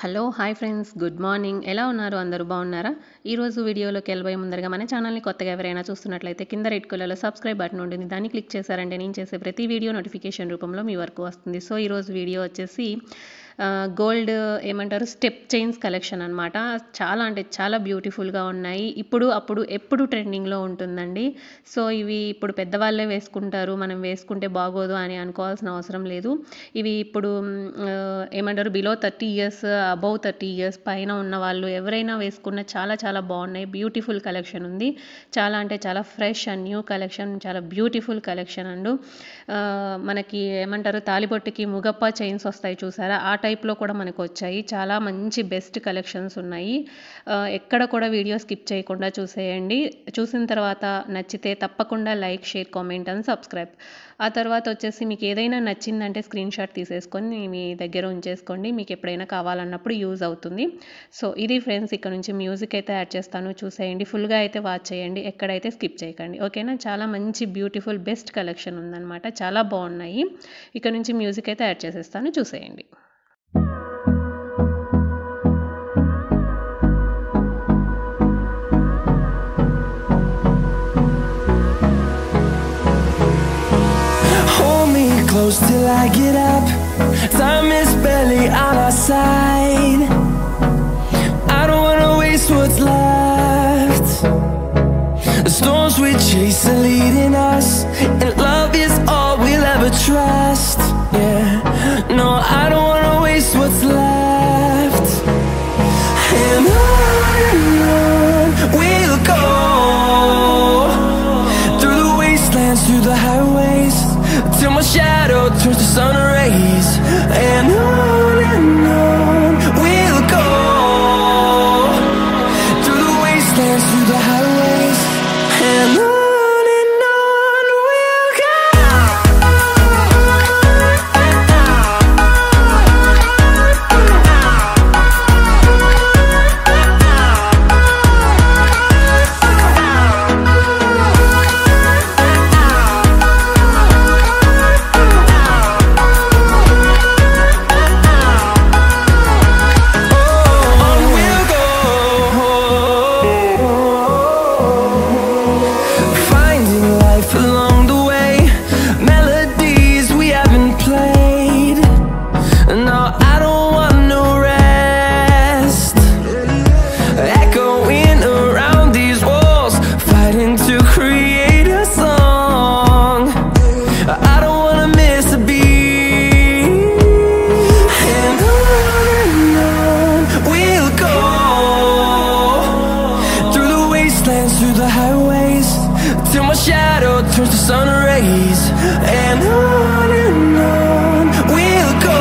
Hello hi friends good morning ఎలా ఉన్నారు అందరూ బాగున్నారా ఈ రోజు వీడియోలోకి వెళ్ళబోయే ముందరగా మన ఛానల్ని కొత్తగా ఎవరైనా చూస్తున్నట్లయితే కింద రెడ్ కలర్లో సబ్స్క్రైబ్ బటన్ ఉంటుంది దాన్ని క్లిక్ చేశారంటే నేను చేసే ప్రతి వీడియో నోటిఫికేషన్ రూపంలో మీ వరకు వస్తుంది సో ఈ రోజు వీడియో వచ్చేసి గోల్డ్ ఏమంటారు స్టెప్ చైన్స్ కలెక్షన్ అనమాట చాలా అంటే చాలా బ్యూటిఫుల్గా ఉన్నాయి ఎప్పుడు ట్రెండింగ్లో ఉంటుందండి సో ఇవి ఇప్పుడు పెద్దవాళ్ళే వేసుకుంటారు మనం వేసుకుంటే బాగోదు అని అనుకోవాల్సిన అవసరం లేదు ఇవి ఇప్పుడు ఏమంటారు బిలో 30 ఇయర్స్ అబౌవ్ 30 ఇయర్స్ పైన ఉన్న వాళ్ళు ఎవరైనా వేసుకున్న చాలా చాలా బాగున్నాయి బ్యూటిఫుల్ కలెక్షన్ ఉంది చాలా అంటే చాలా ఫ్రెష్ అండ్ న్యూ కలెక్షన్ చాలా బ్యూటిఫుల్ కలెక్షన్ అండ్ మనకి ఏమంటారు తాలిబొట్టుకి ముగప్ప చైన్స్ వస్తాయి చూసారా ఆ టైప్లో కూడా మనకు వచ్చాయి చాలా మంచి బెస్ట్ కలెక్షన్స్ ఉన్నాయి ఎక్కడ కూడా వీడియో స్కిప్ చేయకుండా చూసేయండి చూసిన తర్వాత నచ్చితే తప్పకుండా like share comment and subscribe ఆ తర్వాత వచ్చేసి మీకు ఏదైనా నచ్చిందంటే స్క్రీన్ షాట్ తీసేసుకొని మీ దగ్గర ఉంచేసుకోండి మీకు ఎప్పుడైనా కావాలన్నప్పుడు యూజ్ అవుతుంది సో ఇది ఫ్రెండ్స్ ఇక్కడ నుంచి మ్యూజిక్ అయితే యాడ్ చేస్తాను చూసేయండి ఫుల్గా అయితే వాచ్ చేయండి ఎక్కడైతే స్కిప్ చేయకండి ఓకేనా చాలా మంచి బ్యూటిఫుల్ బెస్ట్ కలెక్షన్ ఉందన్నమాట చాలా బాగున్నాయి ఇక్కడ నుంచి మ్యూజిక్ అయితే యాడ్ చేసేస్తాను చూసేయండి Close till I get up. Time is barely on our side. I don't wanna waste what's left. The storms we chase are leading us, and love is all we'll ever trust. Yeah, no, I don't wanna waste what's left. And on we'll go, through the wastelands, through the highways, till my shadow turns to sun rays. And on we'll go, through the wastelands, through the highways. And on we'll go. Through the highways, till my shadow turns to sun rays. And on we'll go,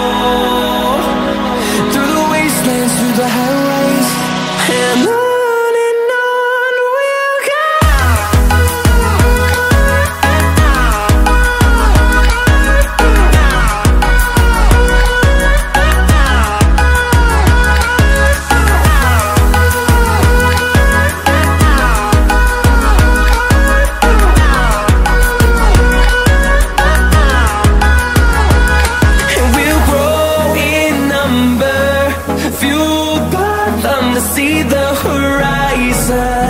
through the wastelands, through the highways. And on we'll go. See the horizon.